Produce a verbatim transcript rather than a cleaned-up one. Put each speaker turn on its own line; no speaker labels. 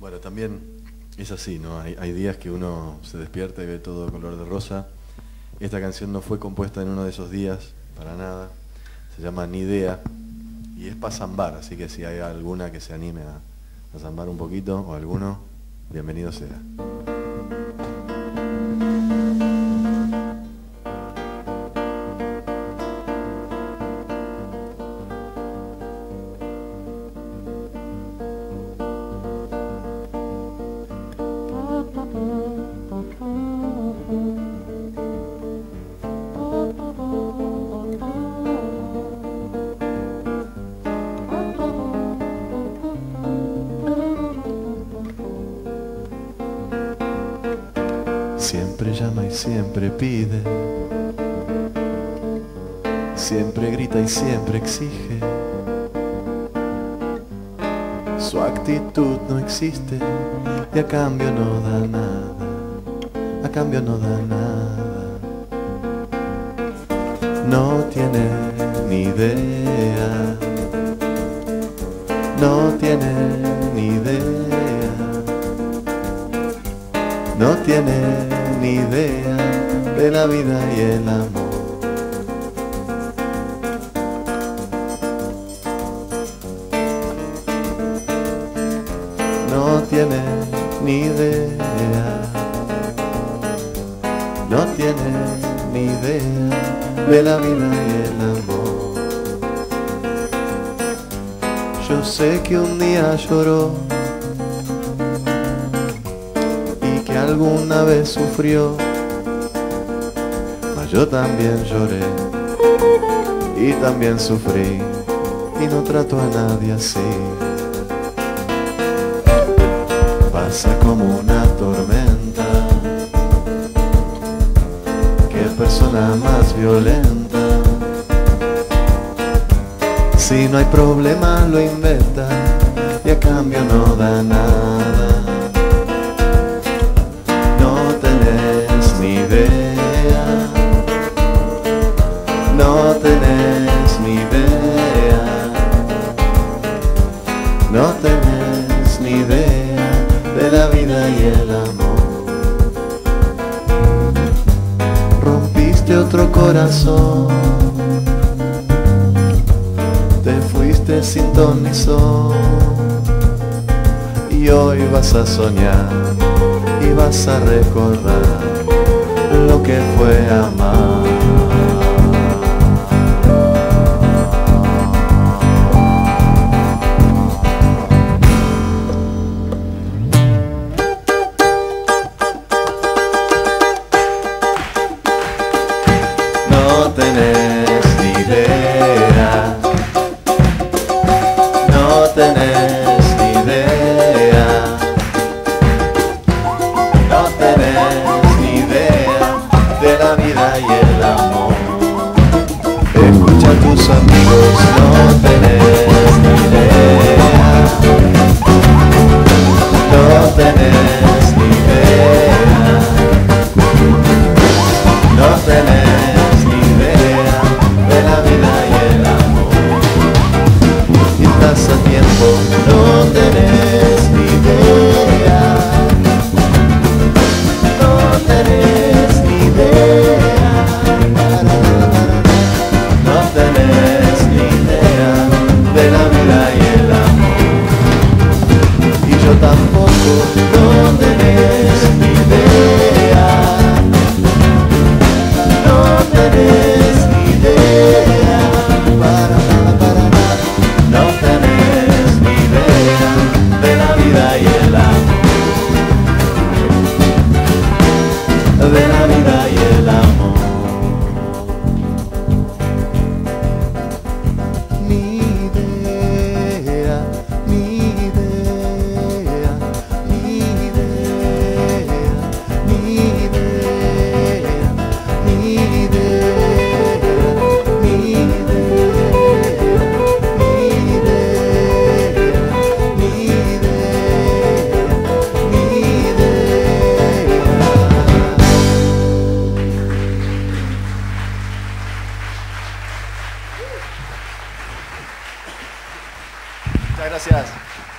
Bueno, también es así, ¿no? Hay, hay días que uno se despierta y ve todo color de rosa. Esta canción no fue compuesta en uno de esos días, para nada. Se llama Ni Idea y es para zambar, así que si hay alguna que se anime a, a zambar un poquito, o alguno, bienvenido sea. Siempre llama y siempre pide, siempre grita y siempre exige. Su actitud no existe y a cambio no da nada, a cambio no da nada. No tiene ni idea, no tiene ni idea, no tiene ni idea de la vida y el amor. No tiene ni idea, no tiene ni idea de la vida y el amor. Yo sé que un día lloró, alguna vez sufrió, mas yo también lloré y también sufrí y no trato a nadie así. Pasa como una tormenta, qué persona más violenta. Si no hay problema lo inventa y a cambio no da nada. Ni idea, no tenés ni idea, no tenés ni idea de la vida y el amor. Rompiste otro corazón, te fuiste sin ton ni son, y hoy vas a soñar y vas a recordar lo que fue amar. No tenés ni idea, no tenés ni idea, no tenés ni idea de la vida y el amor. Escucha a tus amigos, no tenés ni idea, no tenés ni idea, no tenés ni idea de la vida y el amor. Y estás a tiempo, no tenés ni idea, no tenés ni idea, no tenés ni idea de la vida y el amor. Y yo tampoco, no tenés ni idea, no tenés ni idea, para nada, para nada, no tenés ni idea de la vida y el amor. De la vida y el amor. Ni idea, ni idea, ni idea, ni idea, ni idea, ni idea, ni idea, ni idea, ni idea. Muchas gracias.